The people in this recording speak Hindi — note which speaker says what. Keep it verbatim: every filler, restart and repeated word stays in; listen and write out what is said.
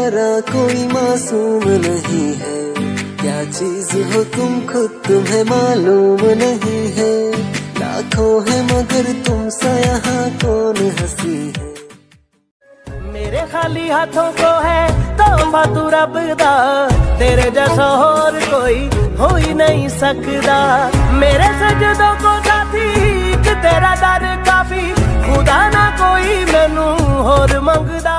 Speaker 1: प्यारा कोई मासूम नहीं है, क्या चीज हो तुम खुद तुम्हें मालूम नहीं है। लाखों है मगर तुम सा यहाँ कौन हंसी है।
Speaker 2: मेरे खाली हाथों को है तोहफा तू रब दा, तेरे जैसा और कोई हो ही नहीं सकदा। मेरे सजदों को साथी एक तेरा दर काफी, खुदा ना कोई मैनू होर मंगदा।